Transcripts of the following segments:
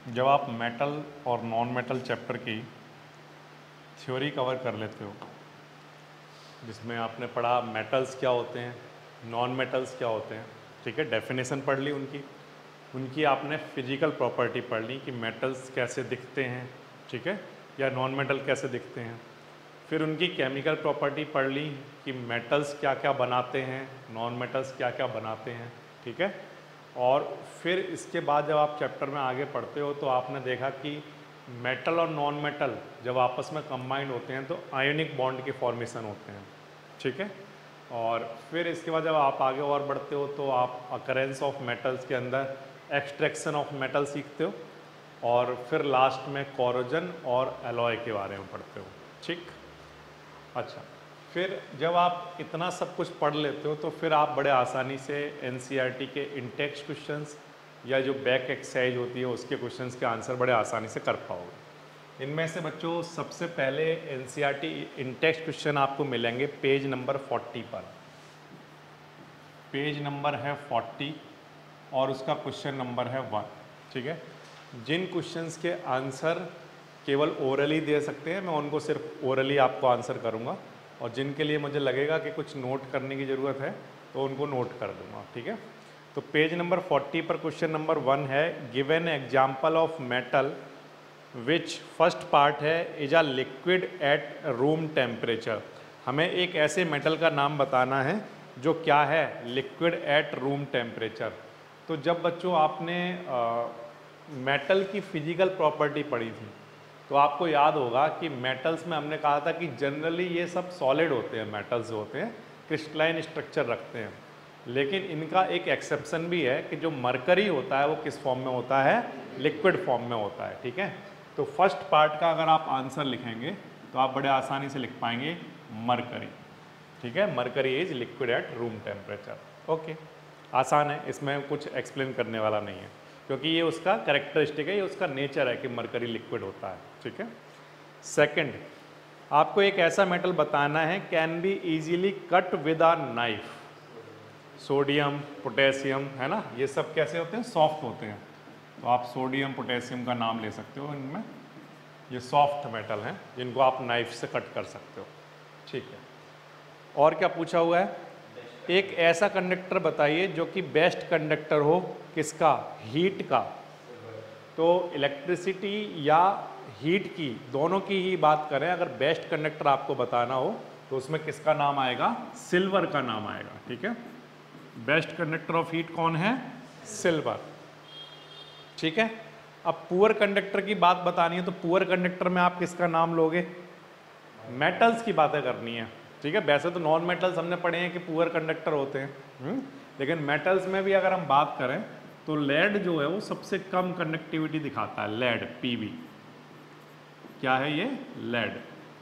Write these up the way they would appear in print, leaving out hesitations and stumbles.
जब आप मेटल और नॉन मेटल चैप्टर की थ्योरी कवर कर लेते हो, जिसमें आपने पढ़ा मेटल्स क्या होते हैं, नॉन मेटल्स क्या होते हैं, ठीक है, डेफिनेशन पढ़ ली उनकी आपने फिजिकल प्रॉपर्टी पढ़ ली कि मेटल्स कैसे दिखते हैं, ठीक है, या नॉन मेटल कैसे दिखते हैं। फिर उनकी केमिकल प्रॉपर्टी पढ़ ली कि मेटल्स क्या क्या बनाते हैं, नॉन मेटल्स क्या क्या बनाते हैं, ठीक है। और फिर इसके बाद जब आप चैप्टर में आगे पढ़ते हो तो आपने देखा कि मेटल और नॉन मेटल जब आपस में कंबाइंड होते हैं तो आयोनिक बॉन्ड के फॉर्मेशन होते हैं, ठीक है। और फिर इसके बाद जब आप आगे और बढ़ते हो तो आप अकरेंस ऑफ मेटल्स के अंदर एक्सट्रैक्शन ऑफ मेटल सीखते हो, और फिर लास्ट में कोरोजन और एलॉय के बारे में पढ़ते हो, ठीक। अच्छा, फिर जब आप इतना सब कुछ पढ़ लेते हो तो फिर आप बड़े आसानी से एनसीईआरटी के इनटेक्स्ट क्वेश्चंस या जो बैक एक्सरसाइज होती है उसके क्वेश्चंस के आंसर बड़े आसानी से कर पाओगे। इनमें से बच्चों सबसे पहले एनसीईआरटी इनटेक्स्ट क्वेश्चन आपको मिलेंगे पेज नंबर 40 पर। पेज नंबर है 40 और उसका क्वेश्चन नंबर है 1, ठीक है। जिन क्वेश्चंस के आंसर केवल ओरली दे सकते हैं मैं उनको सिर्फ ओरली आपको आंसर करूंगा, और जिनके लिए मुझे लगेगा कि कुछ नोट करने की ज़रूरत है तो उनको नोट कर दूंगा, ठीक है। तो पेज नंबर 40 पर क्वेश्चन नंबर 1 है, given example of metal which first part है is a liquid at room temperature. हमें एक ऐसे मेटल का नाम बताना है जो क्या है, लिक्विड एट रूम टेम्परेचर। तो जब बच्चों आपने मेटल की फिजिकल प्रॉपर्टी पढ़ी थी तो आपको याद होगा कि मेटल्स में हमने कहा था कि जनरली ये सब सॉलिड होते हैं, मेटल्स जो होते हैं क्रिस्टलाइन स्ट्रक्चर रखते हैं, लेकिन इनका एक एक्सेप्शन भी है कि जो मरकरी होता है वो किस फॉर्म में होता है, लिक्विड फॉर्म में होता है, ठीक है। तो फर्स्ट पार्ट का अगर आप आंसर लिखेंगे तो आप बड़े आसानी से लिख पाएंगे मरकरी, ठीक है। Mercury is liquid at room temperature, okay, आसान है, इसमें कुछ एक्सप्लेन करने वाला नहीं है क्योंकि ये उसका कैरेक्टरिस्टिक है, ये उसका नेचर है कि मरकरी लिक्विड होता है, ठीक है। सेकंड, आपको एक ऐसा मेटल बताना है can be easily cut with a knife. Sodium, potassium, है ना, ये सब कैसे होते हैं, सॉफ्ट होते हैं। तो आप सोडियम पोटेशियम का नाम ले सकते हो, इनमें ये सॉफ्ट मेटल हैं जिनको आप नाइफ से कट कर सकते हो, ठीक है। और क्या पूछा हुआ है, एक ऐसा कंडक्टर बताइए जो कि बेस्ट कंडक्टर हो, किसका, हीट का। तो इलेक्ट्रिसिटी या हीट की, दोनों की ही बात करें, अगर बेस्ट कंडक्टर आपको बताना हो तो उसमें किसका नाम आएगा, सिल्वर का नाम आएगा, ठीक है। बेस्ट कंडक्टर ऑफ हीट कौन है, सिल्वर, ठीक है। अब पुअर कंडक्टर की बात बतानी है तो पुअर कंडक्टर में आप किसका नाम लोगे, मेटल्स की बातें करनी है, ठीक है। वैसे तो नॉन मेटल्स हमने पढ़े हैं कि पुअर कंडक्टर होते हैं, लेकिन मेटल्स में भी अगर हम बात करें तो लेड जो है वो सबसे कम कंडक्टिविटी दिखाता है, लेड, पीबी, क्या है ये, लेड।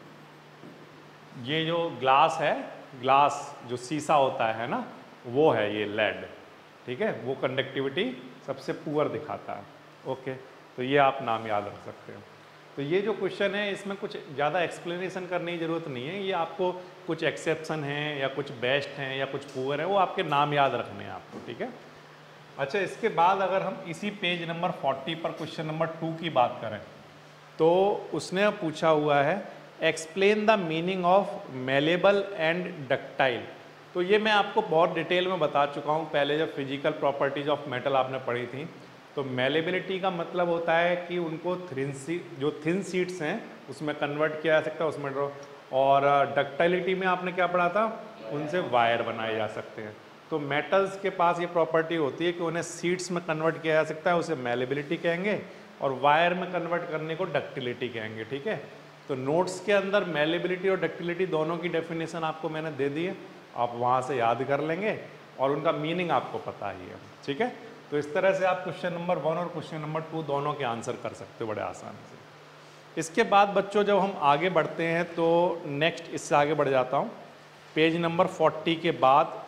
ये जो ग्लास है, ग्लास जो शीशा होता है ना, वो है ये लेड, ठीक है, वो कंडक्टिविटी सबसे पुअर दिखाता है, ओके। तो ये आप नाम याद रख सकते हो। तो ये जो क्वेश्चन है इसमें कुछ ज़्यादा एक्सप्लेनेशन करने की ज़रूरत नहीं है, ये आपको कुछ एक्सेप्शन हैं या कुछ बेस्ट हैं या कुछ पुअर है वो आपके नाम याद रखने हैं आपको, ठीक है। अच्छा, इसके बाद अगर हम इसी पेज नंबर 40 पर क्वेश्चन नंबर 2 की बात करें तो उसने पूछा हुआ है explain the meaning of malleable and ductile. तो ये मैं आपको बहुत डिटेल में बता चुका हूँ पहले, जब फिजिकल प्रॉपर्टीज ऑफ मेटल आपने पढ़ी थी। तो मेलेबिलिटी का मतलब होता है कि उनको जो थिन शीट्स हैं उसमें कन्वर्ट किया जा सकता है, उसमें ड्रॉ। और डक्टाइलिटी में आपने क्या पढ़ा था, उनसे वायर बनाए जा सकते हैं। तो मेटल्स के पास ये प्रॉपर्टी होती है कि उन्हें शीट्स में कन्वर्ट किया जा सकता है, उसे मेलेबिलिटी कहेंगे, और वायर में कन्वर्ट करने को डक्टिलिटी कहेंगे, ठीक है। तो नोट्स के अंदर मेलेबिलिटी और डक्टिलिटी दोनों की डेफिनेशन आपको मैंने दे दी है, आप वहाँ से याद कर लेंगे और उनका मीनिंग आपको पता ही है, ठीक है। तो इस तरह से आप क्वेश्चन नंबर 1 और क्वेश्चन नंबर 2 दोनों के आंसर कर सकते हो बड़े आसानी से। इसके बाद बच्चों जब हम आगे बढ़ते हैं तो नेक्स्ट, इससे आगे बढ़ जाता हूँ पेज नंबर 40 के बाद,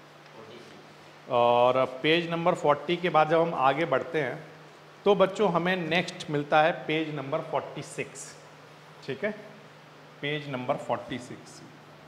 और पेज नंबर 40 के बाद जब हम आगे बढ़ते हैं तो बच्चों हमें नेक्स्ट मिलता है पेज नंबर 46, ठीक है। पेज नंबर 46,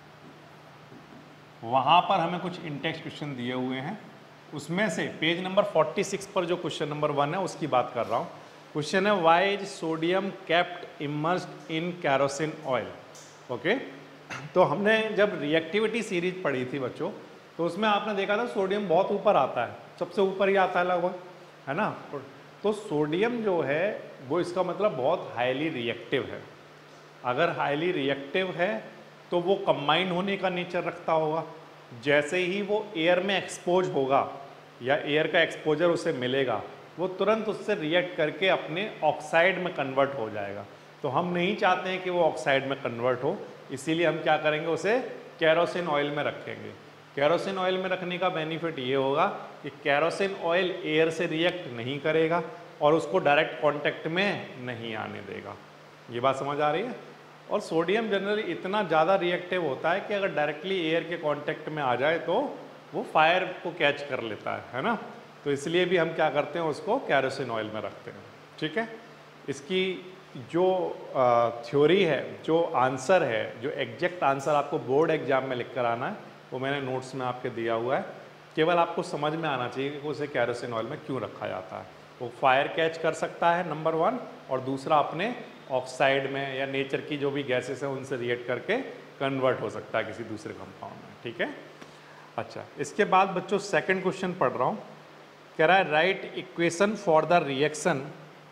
वहाँ पर हमें कुछ इंटेक्स्ट क्वेश्चन दिए हुए हैं, उसमें से पेज नंबर 46 पर जो क्वेश्चन नंबर 1 है उसकी बात कर रहा हूँ। क्वेश्चन है why is sodium kept immersed in kerosene oil. Okay, तो हमने जब रिएक्टिविटी सीरीज पढ़ी थी बच्चों, तो उसमें आपने देखा था सोडियम बहुत ऊपर आता है, सबसे ऊपर ही आता है लगभग, है ना। तो सोडियम जो है वो इसका मतलब बहुत हाईली रिएक्टिव है। अगर हाईली रिएक्टिव है तो वो कंबाइन होने का नेचर रखता होगा। जैसे ही वो एयर में एक्सपोज होगा या एयर का एक्सपोजर उसे मिलेगा, वो तुरंत उससे रिएक्ट करके अपने ऑक्साइड में कन्वर्ट हो जाएगा। तो हम नहीं चाहते हैं कि वो ऑक्साइड में कन्वर्ट हो, इसीलिए हम क्या करेंगे, उसे कैरोसिन ऑयल में रखेंगे। कैरोसिन ऑयल में रखने का बेनिफिट ये होगा कि कैरोसिन ऑयल एयर से रिएक्ट नहीं करेगा और उसको डायरेक्ट कांटेक्ट में नहीं आने देगा। ये बात समझ आ रही है। और सोडियम जनरली इतना ज़्यादा रिएक्टिव होता है कि अगर डायरेक्टली एयर के कांटेक्ट में आ जाए तो वो फायर को कैच कर लेता है ना। तो इसलिए भी हम क्या करते हैं, उसको कैरोसिन ऑयल में रखते हैं। ठीक है, इसकी जो थ्योरी है, जो आंसर है, जो एग्जैक्ट आंसर आपको बोर्ड एग्जाम में लिख कर आना है, वो मैंने नोट्स में आपके दिया हुआ है। केवल आपको समझ में आना चाहिए कि उसे कैरोसिन ऑयल में क्यों रखा जाता है। वो फायर कैच कर सकता है नंबर 1, और दूसरा अपने ऑक्साइड में या नेचर की जो भी गैसेस हैं उनसे रिएक्ट करके कन्वर्ट हो सकता है किसी दूसरे कंपाउंड में। ठीक है, अच्छा, इसके बाद बच्चों सेकंड क्वेश्चन पढ़ रहा हूँ। कह रहा है write equation for the reaction,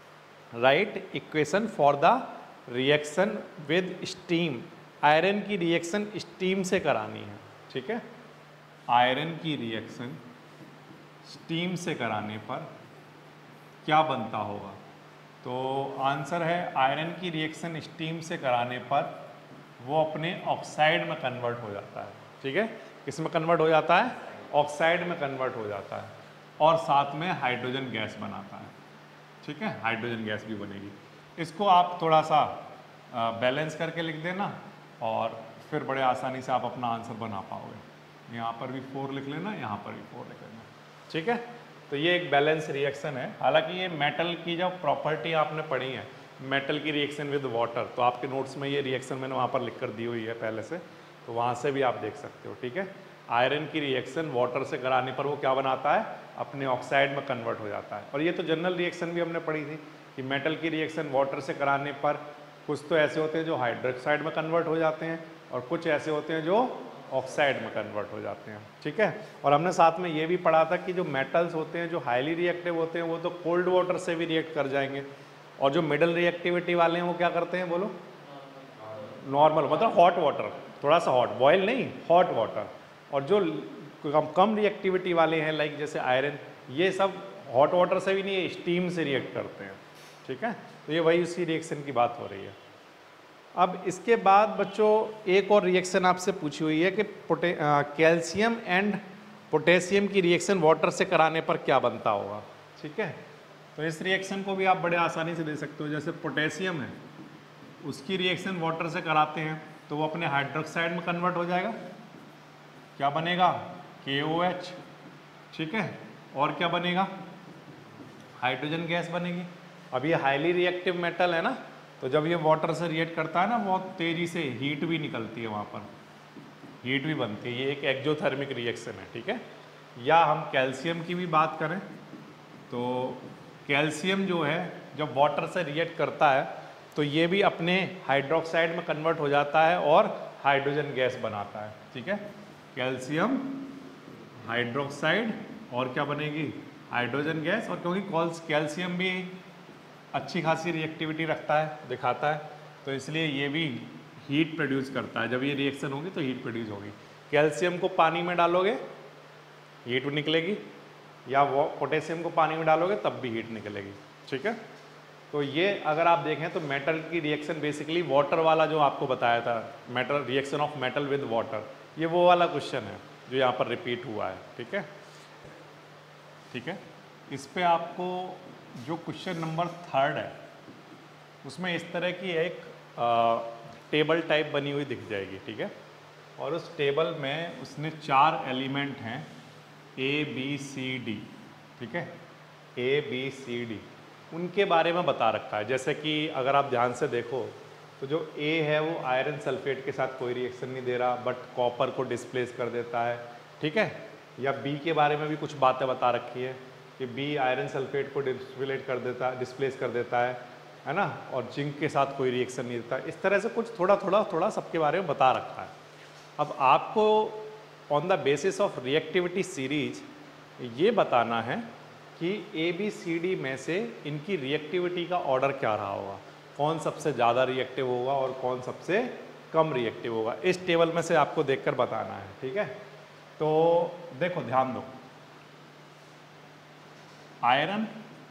write equation for the reaction with steam. Iron की रिएक्शन स्टीम से करानी है। ठीक है, आयरन की रिएक्शन स्टीम से कराने पर क्या बनता होगा। तो आंसर है आयरन की रिएक्शन स्टीम से कराने पर वो अपने ऑक्साइड में कन्वर्ट हो जाता है। ठीक है, किस में कन्वर्ट हो जाता है, ऑक्साइड में कन्वर्ट हो जाता है, और साथ में हाइड्रोजन गैस बनाता है। ठीक है, हाइड्रोजन गैस भी बनेगी। इसको आप थोड़ा सा बैलेंस करके लिख देना और फिर बड़े आसानी से आप अपना आंसर बना पाओगे। यहाँ पर भी 4 लिख लेना, यहाँ पर भी 4 लिख लेना। ठीक है, तो ये एक बैलेंस रिएक्शन है। हालांकि ये मेटल की जो प्रॉपर्टी आपने पढ़ी है, मेटल की रिएक्शन विद वाटर, तो आपके नोट्स में ये रिएक्शन मैंने वहाँ पर लिख कर दी हुई है पहले से, तो वहाँ से भी आप देख सकते हो। ठीक है, आयरन की रिएक्शन वाटर से कराने पर वो क्या बनाता है, अपने ऑक्साइड में कन्वर्ट हो जाता है। और ये तो जनरल रिएक्शन भी हमने पढ़ी थी कि मेटल की रिएक्शन वाटर से कराने पर कुछ तो ऐसे होते हैं जो हाइड्रोक्साइड में कन्वर्ट हो जाते हैं, और कुछ ऐसे होते हैं जो ऑक्साइड में कन्वर्ट हो जाते हैं। ठीक है, और हमने साथ में ये भी पढ़ा था कि जो मेटल्स होते हैं जो हाईली रिएक्टिव होते हैं वो तो कोल्ड वाटर से भी रिएक्ट कर जाएंगे, और जो मिडल रिएक्टिविटी वाले हैं वो क्या करते हैं, बोलो, नॉर्मल, मतलब हॉट वाटर, थोड़ा सा हॉट, बॉयल नहीं, हॉट वाटर। और जो कम रिएक्टिविटी वाले हैं लाइक जैसे आयरन, ये सब हॉट वाटर से भी नहीं, स्टीम से रिएक्ट करते हैं। ठीक है, तो ये वही उसी रिएक्शन की बात हो रही है। अब इसके बाद बच्चों एक और रिएक्शन आपसे पूछी हुई है कि कैल्शियम एंड पोटेशियम की रिएक्शन वाटर से कराने पर क्या बनता होगा। ठीक है, तो इस रिएक्शन को भी आप बड़े आसानी से दे सकते हो। जैसे पोटेशियम है, उसकी रिएक्शन वाटर से कराते हैं तो वो अपने हाइड्रोक्साइड में कन्वर्ट हो जाएगा, क्या बनेगा, KOH। ठीक है, और क्या बनेगा, हाइड्रोजन गैस बनेगी। अब ये हाईली रिएक्टिव मेटल है ना, तो जब ये वाटर से रिएक्ट करता है ना, बहुत तेज़ी से हीट भी निकलती है, वहाँ पर हीट भी बनती है। ये एक एक्जोथर्मिक रिएक्शन है। ठीक है, या हम कैल्शियम की भी बात करें तो कैल्शियम जो है जब वाटर से रिएक्ट करता है तो ये भी अपने हाइड्रोक्साइड में कन्वर्ट हो जाता है और हाइड्रोजन गैस बनाता है। ठीक है, कैल्शियम हाइड्रोक्साइड और क्या बनेगी, हाइड्रोजन गैस। और क्योंकि कैल्शियम भी अच्छी खासी रिएक्टिविटी रखता है, दिखाता है, तो इसलिए ये भी हीट प्रोड्यूस करता है। जब ये रिएक्शन होगी तो हीट प्रोड्यूस होगी। कैल्शियम को पानी में डालोगे हीट निकलेगी, या वो पोटेशियम को पानी में डालोगे तब भी हीट निकलेगी। ठीक है, तो ये अगर आप देखें तो मेटल की रिएक्शन बेसिकली वाटर वाला जो आपको बताया था, metal reaction of metal with water, ये वो वाला क्वेश्चन है जो यहाँ पर रिपीट हुआ है। ठीक है, ठीक है, इस पे आपको जो क्वेश्चन नंबर 3 है उसमें इस तरह की एक टेबल टाइप बनी हुई दिख जाएगी। ठीक है, और उस टेबल में उसने 4 एलिमेंट हैं ABCD। ठीक है, ABCD, उनके बारे में बता रखा है। जैसे कि अगर आप ध्यान से देखो तो जो A है वो आयरन सल्फेट के साथ कोई रिएक्शन नहीं दे रहा, बट कॉपर को डिस्प्लेस कर देता है। ठीक है, या B के बारे में भी कुछ बातें बता रखी है, कि बी आयरन सल्फेट को डिस्प्लेस कर देता है ना, और जिंक के साथ कोई रिएक्शन नहीं देता। इस तरह से कुछ थोड़ा सबके बारे में बता रखा है। अब आपको on the basis of reactivity series ये बताना है कि ए बी सी डी में से इनकी रिएक्टिविटी का ऑर्डर क्या रहा होगा, कौन सबसे ज़्यादा रिएक्टिव होगा और कौन सबसे कम रिएक्टिव होगा। इस टेबल में से आपको देखकर बताना है, ठीक है। तो देखो ध्यान दो, आयरन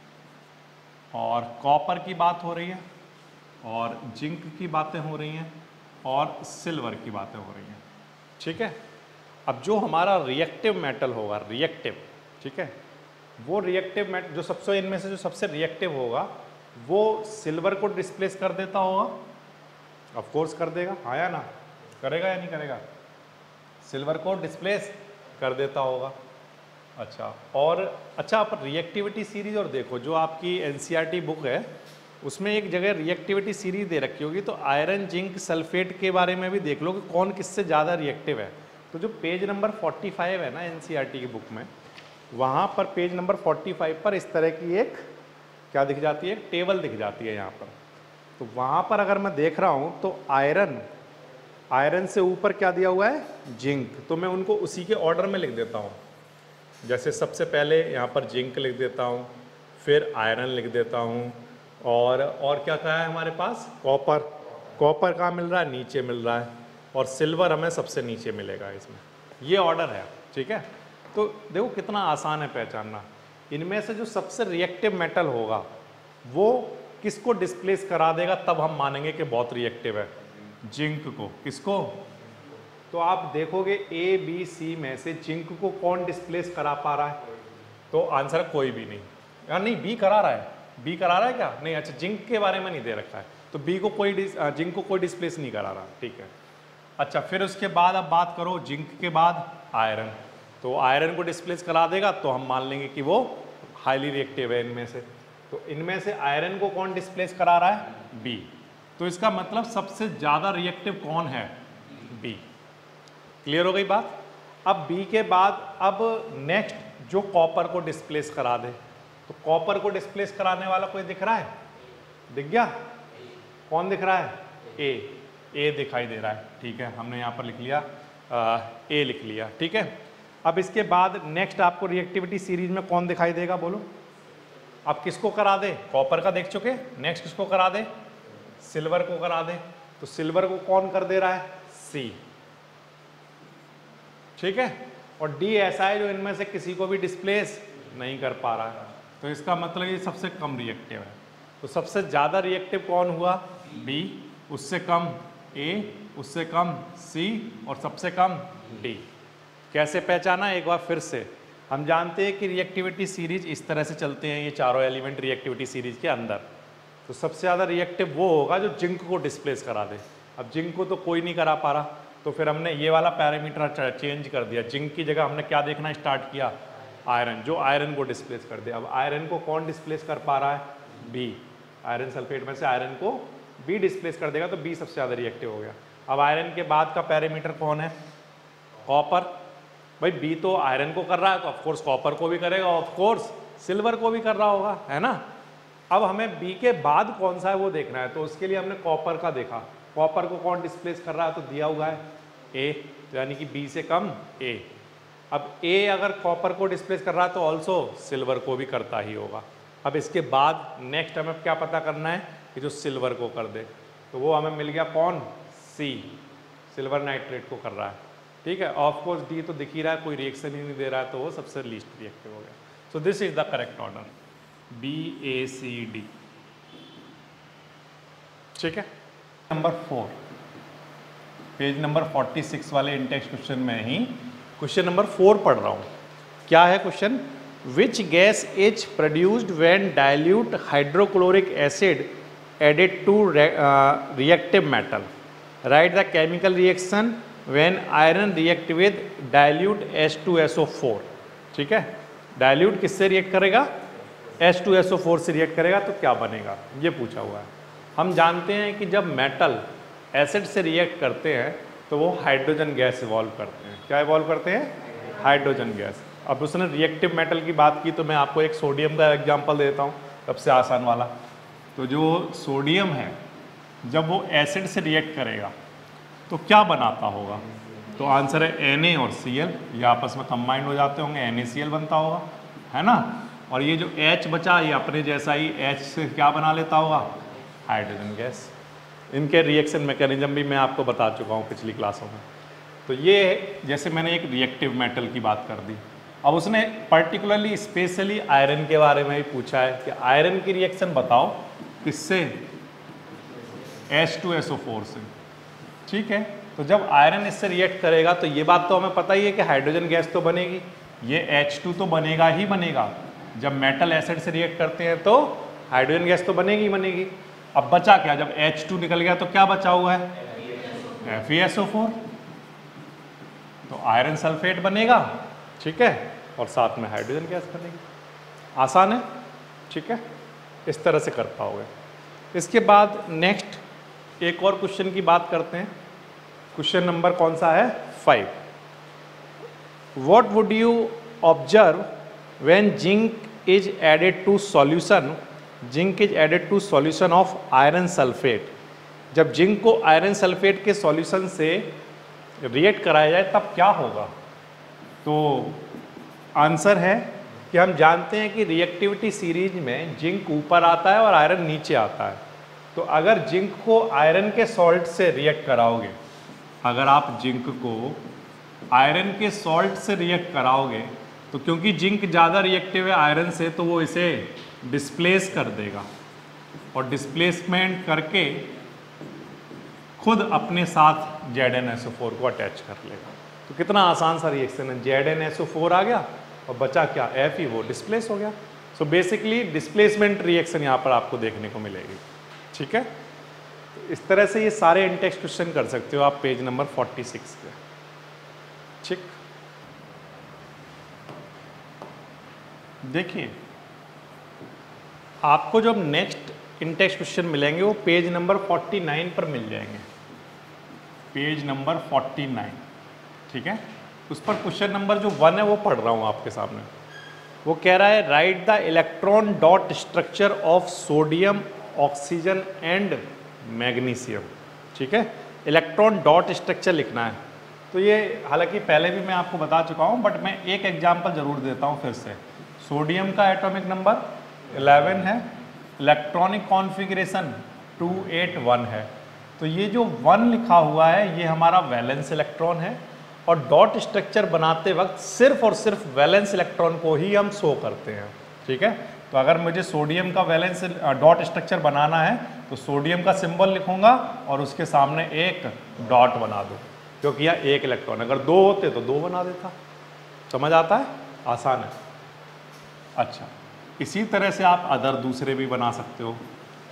और कॉपर की बात हो रही है और जिंक की बातें हो रही हैं और सिल्वर की बातें हो रही हैं, ठीक है। अब जो हमारा रिएक्टिव मेटल होगा, रिएक्टिव, ठीक है, वो रिएक्टिव मेटल जो सबसे इनमें से जो सबसे रिएक्टिव होगा वो सिल्वर को डिस्प्लेस कर देता होगा, ऑफ कोर्स कर देगा, हाँ या ना, करेगा या नहीं करेगा, सिल्वर को डिस्प्लेस कर देता होगा। अच्छा, और अच्छा आप रिएक्टिविटी सीरीज और देखो, जो आपकी एनसीईआरटी बुक है उसमें एक जगह रिएक्टिविटी सीरीज दे रखी होगी, तो आयरन जिंक सल्फेट के बारे में भी देख लो कि कौन किससे ज़्यादा रिएक्टिव है। तो जो पेज नंबर 45 है ना एनसीईआरटी की बुक में, वहाँ पर पेज नंबर 45 पर इस तरह की एक क्या दिख जाती है, एक टेबल दिख जाती है यहाँ पर। तो वहाँ पर अगर मैं देख रहा हूँ तो आयरन से ऊपर क्या दिया हुआ है, जिंक, तो मैं उनको उसी के ऑर्डर में लिख देता हूँ। जैसे सबसे पहले यहाँ पर जिंक लिख देता हूँ, फिर आयरन लिख देता हूँ, और क्या कहा है हमारे पास, कॉपर कहाँ मिल रहा है, नीचे मिल रहा है, और सिल्वर हमें सबसे नीचे मिलेगा इसमें। ये ऑर्डर है, ठीक है। तो देखो कितना आसान है पहचानना। इनमें से जो सबसे रिएक्टिव मेटल होगा वो किसको डिस्प्लेस करा देगा, तब हम मानेंगे कि बहुत रिएक्टिव है, जिंक को। किसको, तो आप देखोगे ए बी सी में से जिंक को कौन डिस्प्लेस करा पा रहा है, तो आंसर कोई भी नहीं, यार नहीं, बी करा रहा है, बी करा रहा है क्या, नहीं, अच्छा जिंक के बारे में नहीं दे रखा है, तो बी को जिंक को कोई डिस्प्लेस नहीं करा रहा, ठीक है। अच्छा, फिर उसके बाद अब बात करो जिंक के बाद आयरन, तो आयरन को डिस्प्लेस करा देगा तो हम मान लेंगे कि वो हाईली रिएक्टिव है इनमें से। तो इनमें से आयरन को कौन डिस्प्लेस करा रहा है, बी, तो इसका मतलब सबसे ज़्यादा रिएक्टिव कौन है, बी। क्लियर हो गई बात। अब बी के बाद अब नेक्स्ट जो कॉपर को डिस्प्लेस करा दे, तो कॉपर को डिस्प्लेस कराने वाला कोई दिख रहा है, दिख गया, कौन दिख रहा है, ए दिखाई दे रहा है, ठीक है, हमने यहाँ पर लिख लिया, ए लिख लिया, ठीक है। अब इसके बाद नेक्स्ट आपको रिएक्टिविटी सीरीज में कौन दिखाई देगा, बोलो। अब किसको करा दे, कॉपर का देख चुके, नेक्स्ट किसको करा दे, सिल्वर को करा दे, तो सिल्वर को कौन कर दे रहा है, सी, ठीक है। और डी ऐसा है जो इनमें से किसी को भी डिस्प्लेस नहीं कर पा रहा है, तो इसका मतलब ये सबसे कम रिएक्टिव है। तो सबसे ज़्यादा रिएक्टिव कौन हुआ, बी, उससे कम ए, उससे कम सी, और सबसे कम डी। कैसे पहचाना, एक बार फिर से, हम जानते हैं कि रिएक्टिविटी सीरीज इस तरह से चलते हैं, ये चारों एलिमेंट रिएक्टिविटी सीरीज के अंदर। तो सबसे ज़्यादा रिएक्टिव वो होगा जो जिंक को डिस्प्लेस करा दे। अब जिंक को तो कोई नहीं करा पा रहा, तो फिर हमने ये वाला पैरामीटर चेंज कर दिया, जिंक की जगह हमने क्या देखना स्टार्ट किया, आयरन, जो आयरन को डिस्प्लेस कर दे। अब आयरन को कौन डिस्प्लेस कर पा रहा है, बी, आयरन सल्फेट में से आयरन को बी डिस्प्लेस कर देगा, तो बी सबसे ज़्यादा रिएक्टिव हो गया। अब आयरन के बाद का पैरामीटर कौन है, कॉपर। भाई बी तो आयरन को कर रहा है, तो ऑफकोर्स कॉपर को भी करेगा, ऑफकोर्स सिल्वर को भी कर रहा होगा, है ना। अब हमें बी के बाद कौन सा है वो देखना है, तो उसके लिए हमने कॉपर का देखा, कॉपर को कौन डिस्प्लेस कर रहा है, तो दिया हुआ है ए, यानी कि बी से कम ए। अब ए अगर कॉपर को डिस्प्लेस कर रहा है तो ऑल्सो सिल्वर को भी करता ही होगा। अब इसके बाद नेक्स्ट हमें क्या पता करना है कि जो सिल्वर को कर दे, तो वो हमें मिल गया कौन, सी, सिल्वर नाइट्रेट को कर रहा है, ठीक है। ऑफ कोर्स डी तो दिख ही रहा है, कोई रिएक्शन ही नहीं दे रहा है, तो वो सबसे लीस्ट रिएक्टिव हो गया। So this is the correct order, B A C D, ठीक है। नंबर 4, पेज नंबर 46 वाले इंटेक्स्ट क्वेश्चन में ही क्वेश्चन नंबर 4 पढ़ रहा हूँ। क्या है question, which gas is produced when dilute hydrochloric acid added to reactive metal, write the chemical reaction when iron react with dilute H2SO4, ठीक है। डाइल्यूट किससे रिएक्ट करेगा, H2SO4 से रिएक्ट करेगा, तो क्या बनेगा, ये पूछा हुआ है। हम जानते हैं कि जब मेटल एसिड से रिएक्ट करते हैं तो वो हाइड्रोजन गैस इवॉल्व करते हैं। क्या इवॉल्व करते हैं, हाइड्रोजन गैस। अब उसने रिएक्टिव मेटल की बात की तो मैं आपको एक सोडियम का एग्जांपल देता हूँ, सबसे आसान वाला। तो जो सोडियम है जब वो एसिड से रिएक्ट करेगा तो क्या बनाता होगा? तो आंसर है Na और Cl, ये आपस में कंबाइंड हो जाते होंगे, NaCl बनता होगा, है ना। और ये जो H बचा ये अपने जैसा ही H से क्या बना लेता होगा? Hydrogen gas. इनके रिएक्शन मैकेनिज्म भी मैं आपको बता चुका हूँ पिछली क्लासों में। तो ये जैसे मैंने एक रिएक्टिव मेटल की बात कर दी, अब उसने पर्टिकुलरली स्पेशली आयरन के बारे में भी पूछा है कि आयरन की रिएक्शन बताओ किससे? H2SO4 से, ठीक है। तो जब आयरन इससे रिएक्ट करेगा तो ये बात तो हमें पता ही है कि हाइड्रोजन गैस तो बनेगी, ये H2 तो बनेगा ही बनेगा। जब मेटल एसिड से रिएक्ट करते हैं तो हाइड्रोजन गैस तो बनेगी ही बनेगी। अब बचा क्या? जब H2 निकल गया तो क्या बचा हुआ है? FeSO4, तो आयरन सल्फेट बनेगा, ठीक है, और साथ में हाइड्रोजन गैस बनेगी। आसान है, ठीक है, इस तरह से कर पाओगे। इसके बाद नेक्स्ट एक और क्वेश्चन की बात करते हैं। क्वेश्चन नंबर कौन सा है? 5। What would you observe when zinc is added to solution? Zinc is added to solution of iron sulfate. जब जिंक को आयरन सल्फेट के सॉल्यूशन से रिएक्ट कराया जाए तब क्या होगा? तो आंसर है कि हम जानते हैं कि रिएक्टिविटी सीरीज में जिंक ऊपर आता है और आयरन नीचे आता है। तो अगर जिंक को आयरन के सॉल्ट से रिएक्ट कराओगे, अगर आप जिंक को आयरन के सॉल्ट से रिएक्ट कराओगे तो क्योंकि जिंक ज़्यादा रिएक्टिव है आयरन से तो वो इसे डिस्प्लेस कर देगा और डिस्प्लेसमेंट करके खुद अपने साथ ZnSO4 को अटैच कर लेगा। तो कितना आसान सा रिएक्शन है, ZnSO4 आ गया और बचा क्या? Fe, वो डिस्प्लेस हो गया। सो बेसिकली डिस्प्लेसमेंट रिएक्शन यहाँ पर आपको देखने को मिलेगी, ठीक है। तो इस तरह से ये सारे इंटेक्स्ट क्वेश्चन कर सकते हो आप पेज नंबर 46 पे, ठीक। देखिए आपको जब नेक्स्ट इंटेक्स्ट क्वेश्चन मिलेंगे वो पेज नंबर 49 पर मिल जाएंगे, पेज नंबर 49, ठीक है। उस पर क्वेश्चन नंबर जो 1 है वो पढ़ रहा हूँ आपके सामने। वो कह रहा है write the electron dot structure of sodium, oxygen and magnesium, ठीक है। इलेक्ट्रॉन डॉट स्ट्रक्चर लिखना है। तो ये हालांकि पहले भी मैं आपको बता चुका हूँ बट मैं एक एग्जांपल जरूर देता हूँ फिर से। सोडियम का एटॉमिक नंबर 11 है, इलेक्ट्रॉनिक कॉन्फ़िगरेशन 281 है। तो ये जो 1 लिखा हुआ है ये हमारा वैलेंस इलेक्ट्रॉन है और डॉट स्ट्रक्चर बनाते वक्त सिर्फ और सिर्फ वैलेंस इलेक्ट्रॉन को ही हम शो करते हैं, ठीक है। तो अगर मुझे सोडियम का वैलेंस डॉट स्ट्रक्चर बनाना है तो सोडियम का सिंबल लिखूंगा और उसके सामने एक डॉट बना दूँ, क्योंकि यह एक इलेक्ट्रॉन, अगर 2 होते तो 2 बना देता। समझ आता है? आसान है। अच्छा, इसी तरह से आप अदर दूसरे भी बना सकते हो।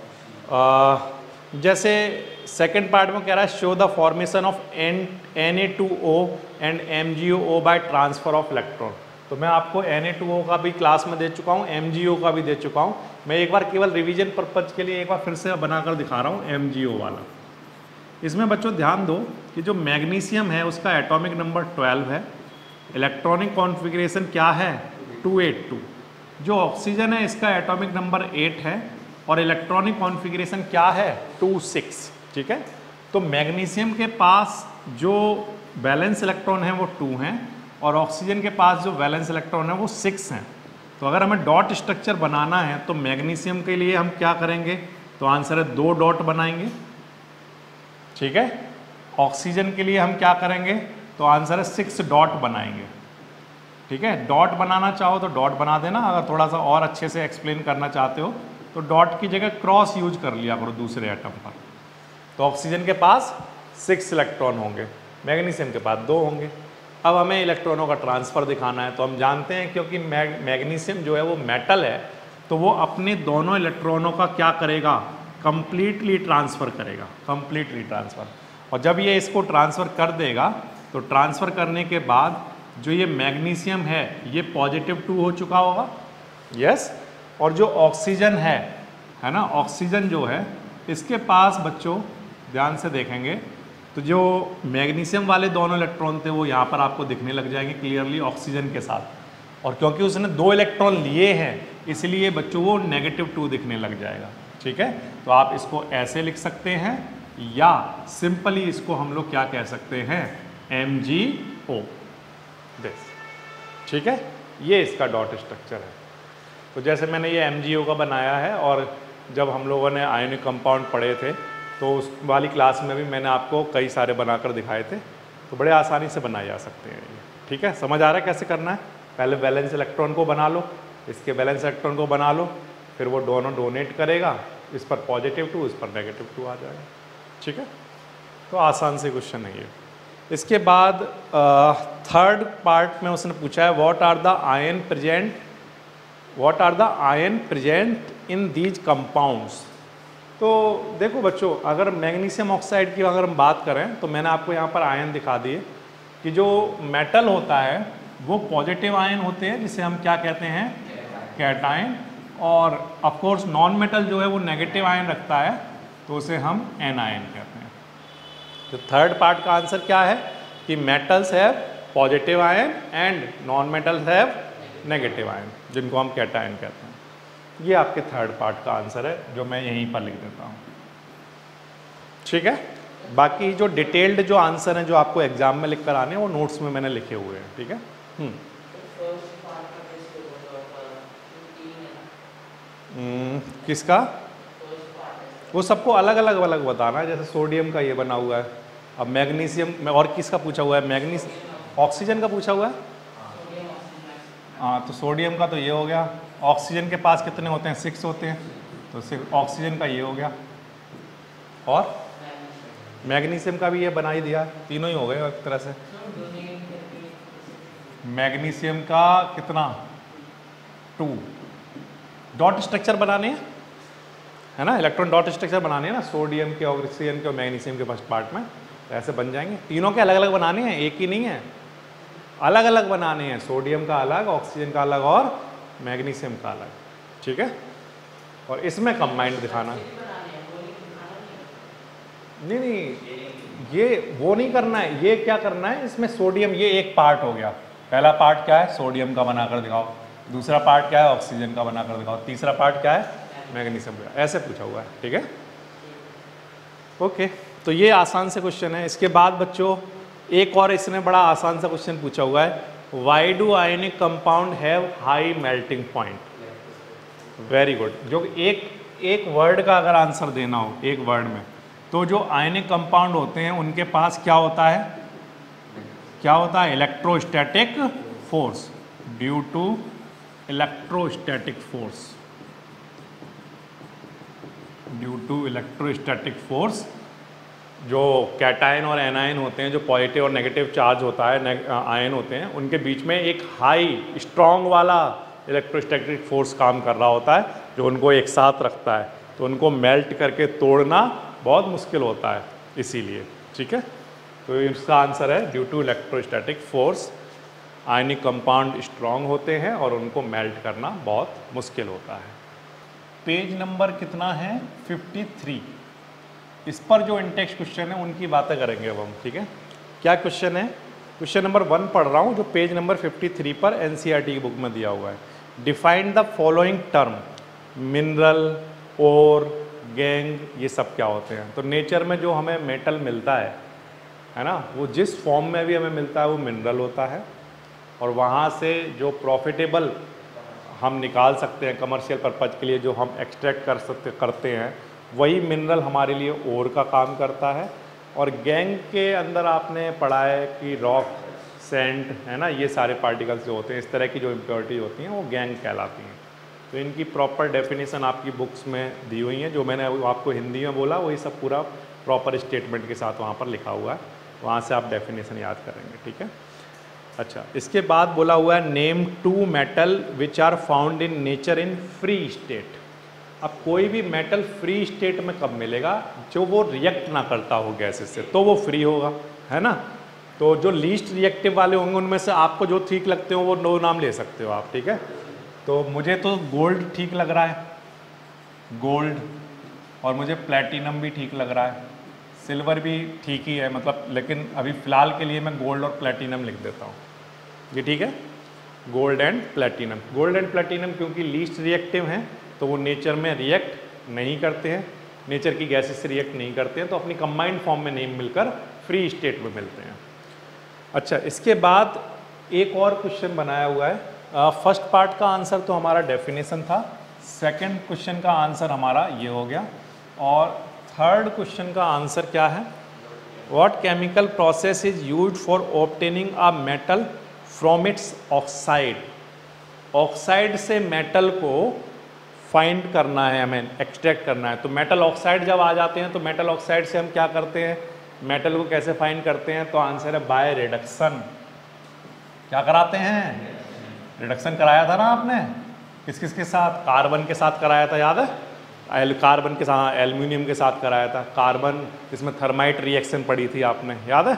जैसे सेकंड पार्ट में कह रहा है show the formation of Na2O and MgO by transfer of electron. तो मैं आपको Na2O का भी क्लास में दे चुका हूँ, MgO का भी दे चुका हूँ। मैं एक बार केवल रिवीजन पर्पज के लिए एक बार फिर से बनाकर दिखा रहा हूँ MgO वाला। इसमें बच्चों ध्यान दो कि जो मैग्नीशियम है उसका एटॉमिक नंबर 12 है, इलेक्ट्रॉनिक कॉन्फ़िगरेशन क्या है? 282। जो ऑक्सीजन है इसका एटॉमिक नंबर 8 है और इलेक्ट्रॉनिक कॉन्फ़िगरेशन क्या है? 26, ठीक है। तो मैग्नीशियम के पास जो वैलेंस इलेक्ट्रॉन है वो 2 हैं और ऑक्सीजन के पास जो वैलेंस इलेक्ट्रॉन है वो 6 हैं। तो अगर हमें डॉट स्ट्रक्चर बनाना है तो मैग्नीशियम के लिए हम क्या करेंगे? तो आंसर है 2 डॉट बनाएंगे, ठीक है। ऑक्सीजन के लिए हम क्या करेंगे? तो आंसर है 6 डॉट बनाएंगे, ठीक है। डॉट बनाना चाहो तो डॉट बना देना, अगर थोड़ा सा और अच्छे से एक्सप्लेन करना चाहते हो तो डॉट की जगह क्रॉस यूज कर लिया करो दूसरे एटम पर। तो ऑक्सीजन के पास 6 इलेक्ट्रॉन होंगे, मैग्नीशियम के पास 2 होंगे। अब हमें इलेक्ट्रॉनों का ट्रांसफ़र दिखाना है तो हम जानते हैं क्योंकि मैग्नीशियम जो है वो मेटल है तो वो अपने दोनों इलेक्ट्रॉनों का क्या करेगा? कंप्लीटली ट्रांसफ़र करेगा, कंप्लीटली ट्रांसफ़र। और जब ये इसको ट्रांसफ़र कर देगा तो ट्रांसफ़र करने के बाद जो ये मैग्नीशियम है ये +2 हो चुका होगा, यस। और जो ऑक्सीजन है ना, ऑक्सीजन जो है इसके पास बच्चों ध्यान से देखेंगे तो जो मैग्नीशियम वाले दोनों इलेक्ट्रॉन थे वो यहाँ पर आपको दिखने लग जाएंगे क्लियरली ऑक्सीजन के साथ। और क्योंकि उसने 2 इलेक्ट्रॉन लिए हैं इसलिए बच्चों वो -2 दिखने लग जाएगा। ठीक है, तो आप इसको ऐसे लिख सकते हैं या सिंपली इसको हम लोग क्या कह सकते हैं, MgO दिस। ठीक है, ये इसका डॉट स्ट्रक्चर है। तो जैसे मैंने ये MgO का बनाया है, और जब हम लोगों ने आयनिक कंपाउंड पढ़े थे तो उस वाली क्लास में भी मैंने आपको कई सारे बनाकर दिखाए थे, तो बड़े आसानी से बनाए जा सकते हैं ये। ठीक है, समझ आ रहा है कैसे करना है। पहले वैलेंस इलेक्ट्रॉन को बना लो, इसके वैलेंस इलेक्ट्रॉन को बना लो, फिर वो दोनों डोनेट करेगा, इस पर +2 इस पर -2 आ जाएगा। ठीक है, तो आसान से क्वेश्चन है ये। इसके बाद थर्ड पार्ट में उसने पूछा है what are the ion present in these compounds. तो देखो बच्चों, अगर मैग्नीशियम ऑक्साइड की अगर हम बात करें तो मैंने आपको यहाँ पर आयन दिखा दिए कि जो मेटल होता है वो पॉजिटिव आयन होते हैं जिसे हम क्या कहते हैं, कैटायन, और ऑफ कोर्स नॉन मेटल जो है वो नेगेटिव आयन रखता है तो उसे हम एनायन कहते हैं। तो थर्ड पार्ट का आंसर क्या है कि metals have positive ion and non metals have negative ion, जिनको हम कैटायन कहते हैं। ये आपके थर्ड पार्ट का आंसर है जो मैं यहीं पर लिख देता हूँ। ठीक है, बाकी जो डिटेल्ड जो आंसर हैं जो आपको एग्जाम में लिख कर आने हैं वो नोट्स में मैंने लिखे हुए हैं। ठीक है, किसका, वो सबको अलग अलग बताना है। जैसे सोडियम का ये बना हुआ है, अब मैग्नीशियम में और किसका पूछा हुआ है, ऑक्सीजन का पूछा हुआ है। हाँ, तो सोडियम का तो ये हो गया, ऑक्सीजन के पास कितने होते हैं, 6 होते हैं, तो ऑक्सीजन का ये हो गया, और मैग्नीशियम का भी ये बना ही दिया, तीनों ही हो गए एक तरह से। मैग्नीशियम का कितना, 2 डॉट स्ट्रक्चर बनाने हैं, है ना, इलेक्ट्रॉन डॉट स्ट्रक्चर बनाने हैं ना, सोडियम के, ऑक्सीजन के और मैग्नीशियम के फर्स्ट पार्ट में, ऐसे बन जाएंगे। तीनों के अलग अलग बनाने हैं, एक ही नहीं है, अलग अलग बनाने हैं, सोडियम का अलग, ऑक्सीजन का अलग और मैग्नीशियम का अलग। ठीक है, और इसमें कंबाइंड दिखाना, नहीं ये वो नहीं करना है, ये क्या करना है, इसमें सोडियम ये एक पार्ट हो गया, पहला पार्ट क्या है, सोडियम का बनाकर दिखाओ, दूसरा पार्ट क्या है, ऑक्सीजन का बनाकर दिखाओ, तीसरा पार्ट क्या है, मैग्नीशियम का, ऐसे पूछा हुआ है। ठीक है, ओके, तो ये आसान से क्वेश्चन है। इसके बाद बच्चों एक और इसने बड़ा आसान सा क्वेश्चन पूछा हुआ है, why do ionic compound have high melting point. Very good, जो एक वर्ड का अगर आंसर देना हो एक वर्ड में, तो जो आयनिक कंपाउंड होते हैं उनके पास क्या होता है, क्या होता है, electrostatic force, due to electrostatic force, due to electrostatic force. जो कैटायन और एनायन होते हैं, जो पॉजिटिव और नेगेटिव चार्ज होता है, आयन होते हैं, उनके बीच में एक हाई स्ट्रॉन्ग वाला इलेक्ट्रोस्टैटिक फोर्स काम कर रहा होता है जो उनको एक साथ रखता है, तो उनको मेल्ट करके तोड़ना बहुत मुश्किल होता है इसीलिए। ठीक है, तो इसका आंसर है due to electrostatic force, ionic compound strong होते हैं और उनको मेल्ट करना बहुत मुश्किल होता है। पेज नंबर कितना है, 53। इस पर जो इंटेक्स्ट क्वेश्चन है उनकी बातें करेंगे अब हम। ठीक है, क्या क्वेश्चन है, क्वेश्चन नंबर 1 पढ़ रहा हूँ जो पेज नंबर 53 पर एनसीईआरटी की बुक में दिया हुआ है। Define the following term, mineral, ore, gangue, ये सब क्या होते हैं। तो नेचर में जो हमें मेटल मिलता है ना, वो जिस फॉर्म में भी हमें मिलता है वो मिनरल होता है, और वहाँ से जो प्रॉफिटेबल हम निकाल सकते हैं कमर्शियल पर्पज़ के लिए, जो हम एक्सट्रैक्ट करते हैं, वही मिनरल हमारे लिए ओर का काम करता है। और गैंग के अंदर आपने पढ़ा है कि रॉक, सैंड, है ना, ये सारे पार्टिकल्स जो होते हैं, इस तरह की जो इम्प्योरिटी होती हैं वो गैंग कहलाती हैं। तो इनकी प्रॉपर डेफिनेशन आपकी बुक्स में दी हुई है, जो मैंने आपको हिंदी में बोला वही सब पूरा प्रॉपर स्टेटमेंट के साथ वहाँ पर लिखा हुआ है, वहाँ से आप डेफिनेशन याद करेंगे। ठीक है, अच्छा, इसके बाद बोला हुआ है name 2 metal which are found in nature in free state. अब कोई भी मेटल फ्री स्टेट में कब मिलेगा, जो वो रिएक्ट ना करता हो गैसेस से, तो वो फ्री होगा, है ना। तो जो लीस्ट रिएक्टिव वाले होंगे उनमें से आपको जो ठीक लगते हो वो 2 नाम ले सकते हो आप। ठीक है, तो मुझे तो गोल्ड ठीक लग रहा है, गोल्ड, और मुझे प्लैटिनम भी ठीक लग रहा है, सिल्वर भी ठीक ही है मतलब, लेकिन अभी फ़िलहाल के लिए मैं गोल्ड और प्लैटिनम लिख देता हूँ, ये ठीक है। Gold and platinum. Gold and platinum क्योंकि लीस्ट रिएक्टिव हैं तो वो नेचर में रिएक्ट नहीं करते हैं, नेचर की गैसेस से रिएक्ट नहीं करते हैं, तो अपनी कंबाइंड फॉर्म में नहीं मिलकर फ्री स्टेट में मिलते हैं। अच्छा, इसके बाद एक और क्वेश्चन बनाया हुआ है। फर्स्ट पार्ट का आंसर तो हमारा डेफिनेशन था, सेकंड क्वेश्चन का आंसर हमारा ये हो गया, और थर्ड क्वेश्चन का आंसर क्या है, what chemical process is used for obtaining a metal from its oxide. Oxide से मेटल को फाइंड करना है, हमें एक्सट्रैक्ट करना है। तो मेटल ऑक्साइड जब आ जाते हैं तो मेटल ऑक्साइड से हम क्या करते हैं, मेटल को कैसे फाइंड करते हैं, तो आंसर है बाय रिडक्शन। क्या कराते हैं, रिडक्शन कराया था ना आपने, किस किस के साथ, कार्बन के साथ कराया था, याद है, कार्बन के साथ, एल्युमिनियम के साथ कराया था, कार्बन इसमें थर्माइट रिएक्शन पढ़ी थी आपने, याद है,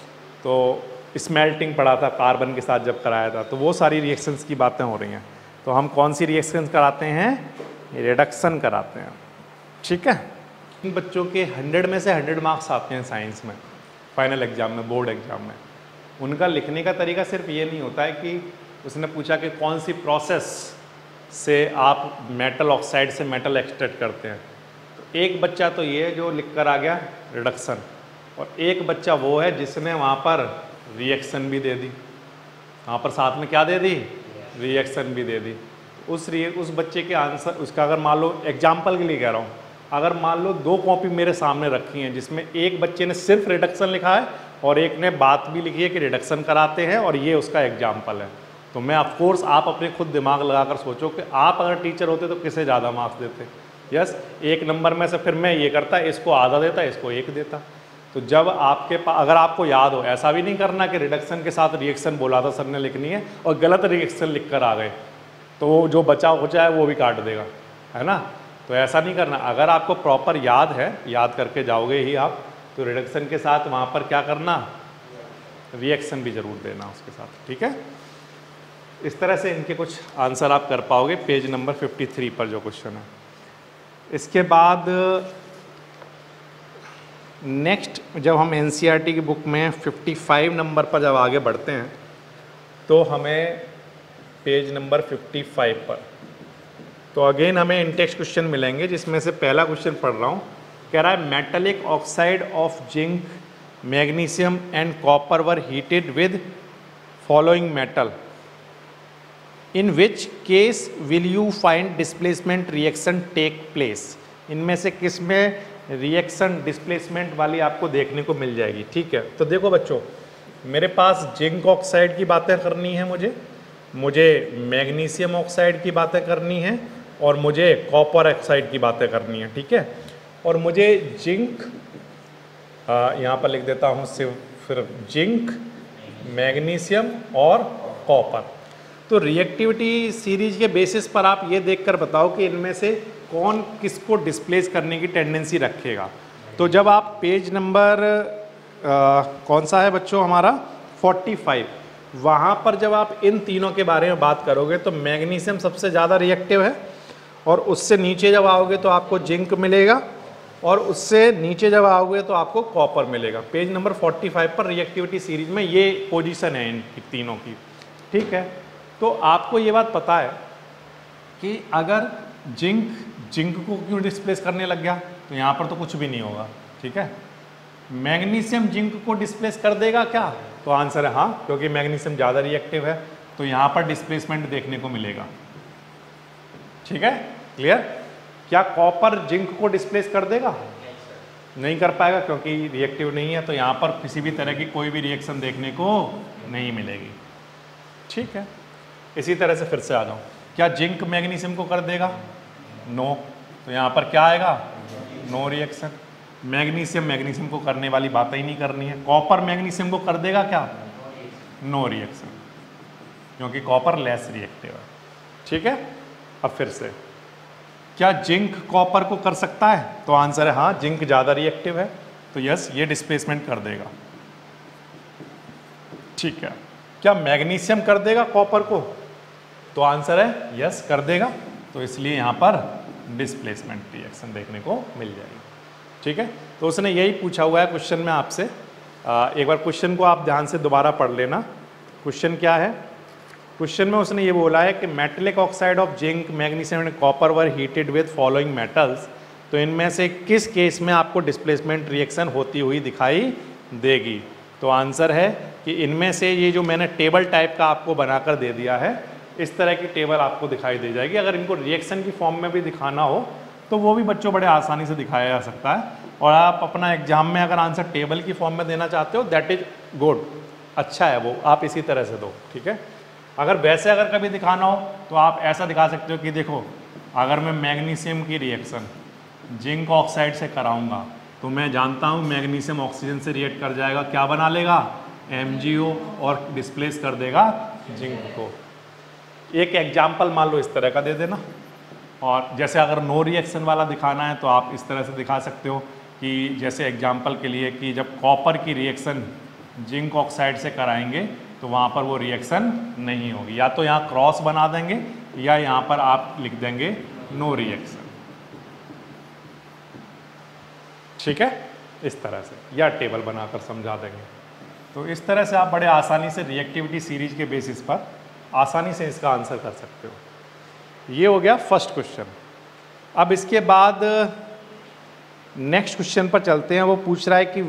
तो स्मेल्टिंग पढ़ा था कार्बन के साथ जब कराया था। तो वो सारी रिएक्शंस की बातें हो रही हैं। तो हम कौन सी रिएक्शंस कराते हैं, रिडक्शन कराते हैं, ठीक है। इन बच्चों के 100 में से 100 मार्क्स आते हैं साइंस में, फाइनल एग्जाम में, बोर्ड एग्जाम में। उनका लिखने का तरीका सिर्फ ये नहीं होता है कि उसने पूछा कि कौन सी प्रोसेस से आप मेटल ऑक्साइड से मेटल एक्सट्रैक्ट करते हैं। तो एक बच्चा तो ये जो लिख कर आ गया रिडक्शन, और एक बच्चा वो है जिसने वहाँ पर रिएक्शन भी दे दी, वहाँ पर साथ में क्या दे दी, रिएक्शन भी दे दी। उस बच्चे के आंसर, उसका अगर मान लो, एग्जाम्पल के लिए कह रहा हूँ, अगर मान लो 2 कॉपी मेरे सामने रखी हैं जिसमें एक बच्चे ने सिर्फ रिडक्शन लिखा है और एक ने बात भी लिखी है कि रिडक्शन कराते हैं, और ये उसका एग्जाम्पल है, तो मैं ऑफकोर्स, आप अपने खुद दिमाग लगाकर सोचो कि आप अगर टीचर होते तो किसे ज़्यादा मार्क्स देते। यस, 1 नंबर में से फिर मैं ये करता, इसको आधा देता, इसको 1 देता। तो जब आपके पास, अगर आपको याद हो, ऐसा भी नहीं करना कि रिडक्शन के साथ रिएक्शन बोला था सर ने लिखनी है और गलत रिएक्शन लिख कर आ गए, तो जो बचा है वो भी काट देगा, है ना। तो ऐसा नहीं करना। अगर आपको प्रॉपर याद है, याद करके जाओगे ही आप, तो रिडक्शन के साथ वहाँ पर क्या करना, रिएक्शन भी ज़रूर देना उसके साथ, ठीक है। इस तरह से इनके कुछ आंसर आप कर पाओगे पेज नंबर 53 पर जो क्वेश्चन है। इसके बाद नेक्स्ट, जब हम एनसीईआरटी की बुक में 55 नंबर पर जब आगे बढ़ते हैं तो हमें पेज नंबर 55 पर, तो अगेन हमें इंटेक्स्ट क्वेश्चन मिलेंगे, जिसमें से पहला क्वेश्चन पढ़ रहा हूँ। कह रहा है metallic oxide of zinc, magnesium and copper were heated with following metal, in which case will you find displacement reaction take place. इनमें से किस में रिएक्शन डिस्प्लेसमेंट वाली आपको देखने को मिल जाएगी, ठीक है। तो देखो बच्चों, मेरे पास जिंक ऑक्साइड की बातें करनी है, मुझे मैग्नीशियम ऑक्साइड की बातें करनी है, और मुझे कॉपर ऑक्साइड की बातें करनी है, ठीक है। और मुझे जिंक, यहाँ पर लिख देता हूँ सिर्फ जिंक, मैग्नीशियम और कॉपर। तो रिएक्टिविटी सीरीज के बेसिस पर आप ये देखकर बताओ कि इनमें से कौन किसको डिस्प्लेस करने की टेंडेंसी रखेगा। तो जब आप पेज नंबर कौन सा है बच्चों हमारा 45, वहाँ पर जब आप इन तीनों के बारे में बात करोगे तो मैग्नीशियम सबसे ज़्यादा रिएक्टिव है, और उससे नीचे जब आओगे तो आपको जिंक मिलेगा, और उससे नीचे जब आओगे तो आपको कॉपर मिलेगा। पेज नंबर 45 पर रिएक्टिविटी सीरीज में ये पोजीशन है इन तीनों की, ठीक है। तो आपको ये बात पता है कि अगर जिंक को क्यों डिस्प्लेस करने लग गया, तो यहाँ पर तो कुछ भी नहीं होगा, ठीक है। मैग्नीशियम जिंक को डिस्प्लेस कर देगा क्या, तो आंसर है हाँ, क्योंकि मैग्नीशियम ज़्यादा रिएक्टिव है, तो यहाँ पर डिस्प्लेसमेंट देखने को मिलेगा, ठीक है, क्लियर। क्या कॉपर जिंक को डिस्प्लेस कर देगा, नहीं कर पाएगा, क्योंकि रिएक्टिव नहीं है, तो यहाँ पर किसी भी तरह की कोई भी रिएक्शन देखने को नहीं मिलेगी, ठीक है। इसी तरह से फिर से आ जाऊँ, क्या जिंक मैग्नीशियम को कर देगा, नो, तो यहाँ पर क्या आएगा, नो रिएक्शन। मैग्नीशियम को करने वाली बात ही नहीं करनी है। कॉपर मैग्नीशियम को कर देगा क्या, नो रिएक्शन, क्योंकि कॉपर लेस रिएक्टिव है, ठीक है। अब फिर से, क्या जिंक कॉपर को कर सकता है, तो आंसर है हाँ, जिंक ज़्यादा रिएक्टिव है, तो यस ये डिस्प्लेसमेंट कर देगा, ठीक है। क्या मैग्नीशियम कर देगा कॉपर को, तो आंसर है यस कर देगा, तो इसलिए यहाँ पर डिस्प्लेसमेंट रिएक्शन देखने को मिल जाएगी, ठीक है। तो उसने यही पूछा हुआ है क्वेश्चन में आपसे। एक बार क्वेश्चन को आप ध्यान से दोबारा पढ़ लेना। क्वेश्चन क्या है, क्वेश्चन में उसने ये बोला है कि metallic oxide of zinc, magnesium and copper were heated with following metals, तो इनमें से किस केस में आपको डिस्प्लेसमेंट रिएक्शन होती हुई दिखाई देगी? तो आंसर है कि इनमें से ये जो मैंने टेबल टाइप का आपको बनाकर दे दिया है, इस तरह की टेबल आपको दिखाई दे जाएगी। अगर इनको रिएक्शन की फॉर्म में भी दिखाना हो तो वो भी बच्चों बड़े आसानी से दिखाया जा सकता है। और आप अपना एग्जाम में अगर आंसर टेबल की फॉर्म में देना चाहते हो, दैट इज गुड, अच्छा है वो, आप इसी तरह से दो, ठीक है। अगर वैसे अगर कभी दिखाना हो तो आप ऐसा दिखा सकते हो कि देखो, अगर मैं मैग्नीशियम की रिएक्शन जिंक ऑक्साइड से कराऊंगा तो मैं जानता हूँ मैग्नीशियम ऑक्सीजन से रिएक्ट कर जाएगा, क्या बना लेगा, MgO, और डिस्प्लेस कर देगा जिंक को। एक एग्जाम्पल मान लो इस तरह का दे देना। और जैसे अगर नो रिएक्शन वाला दिखाना है तो आप इस तरह से दिखा सकते हो कि जैसे एग्जाम्पल के लिए कि जब कॉपर की रिएक्शन जिंक ऑक्साइड से कराएंगे तो वहाँ पर वो रिएक्शन नहीं होगी, या तो यहाँ क्रॉस बना देंगे या यहाँ पर आप लिख देंगे नो रिएक्शन, ठीक है, इस तरह से, या टेबल बनाकर समझा देंगे। तो इस तरह से आप बड़े आसानी से रिएक्टिविटी सीरीज के बेसिस पर आसानी से इसका आंसर कर सकते हो। ये हो गया फर्स्ट क्वेश्चन। अब इसके बाद नेक्स्ट क्वेश्चन पर चलते हैं। वो पूछ रहा है कि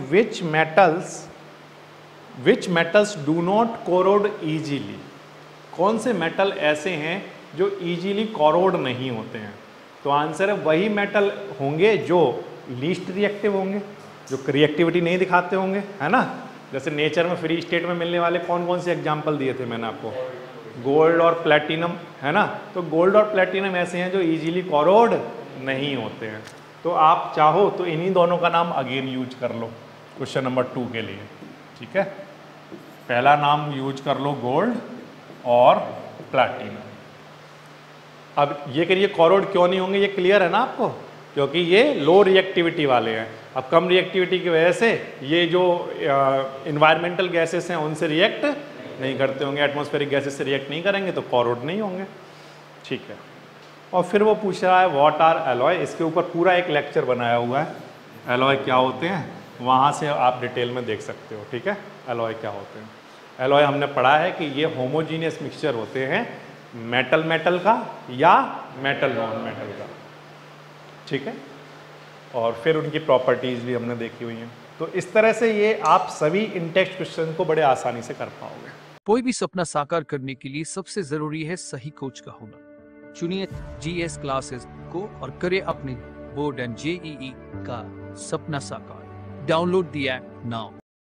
which metals do not corrode easily, कौन से मेटल ऐसे हैं जो ईजीली कोरोड नहीं होते हैं? तो आंसर है वही मेटल होंगे जो लीस्ट रिएक्टिव होंगे, जो रिएक्टिविटी नहीं दिखाते होंगे, है ना। जैसे नेचर में फ्री स्टेट में मिलने वाले कौन कौन से एग्जाम्पल दिए थे मैंने आपको, गोल्ड और प्लेटिनम, है ना। तो गोल्ड और प्लेटिनम ऐसे हैं जो इजीली कोरोड नहीं होते हैं। तो आप चाहो तो इन्हीं दोनों का नाम अगेन यूज कर लो क्वेश्चन नंबर 2 के लिए, ठीक है। पहला नाम यूज कर लो गोल्ड और प्लेटिनम। अब ये करिए कोरोड क्यों नहीं होंगे, ये क्लियर है ना आपको, क्योंकि ये लो रिएक्टिविटी वाले हैं। अब कम रिएक्टिविटी की वजह से ये जो इन्वायरमेंटल गैसेस हैं उनसे रिएक्ट नहीं करते होंगे, एटमॉस्फेरिक गैसेस से रिएक्ट नहीं करेंगे तो कोरोड नहीं होंगे, ठीक है। और फिर वो पूछ रहा है व्हाट आर एलॉय, इसके ऊपर पूरा एक लेक्चर बनाया हुआ है, एलॉय क्या होते हैं, वहाँ से आप डिटेल में देख सकते हो, ठीक है। एलॉय क्या होते हैं, एलॉय हमने पढ़ा है कि ये होमोजीनियस मिक्सचर होते हैं मेटल मेटल का या मेटल नॉन मेटल का, ठीक है। और फिर उनकी प्रॉपर्टीज़ भी हमने देखी हुई हैं। तो इस तरह से ये आप सभी इन टेक्स्ट क्वेश्चन को बड़े आसानी से कर पाओगे। कोई भी सपना साकार करने के लिए सबसे जरूरी है सही कोच का होना। चुनिए GS क्लासेस को और करें अपने बोर्ड एंड JEE का सपना साकार। Download the app now.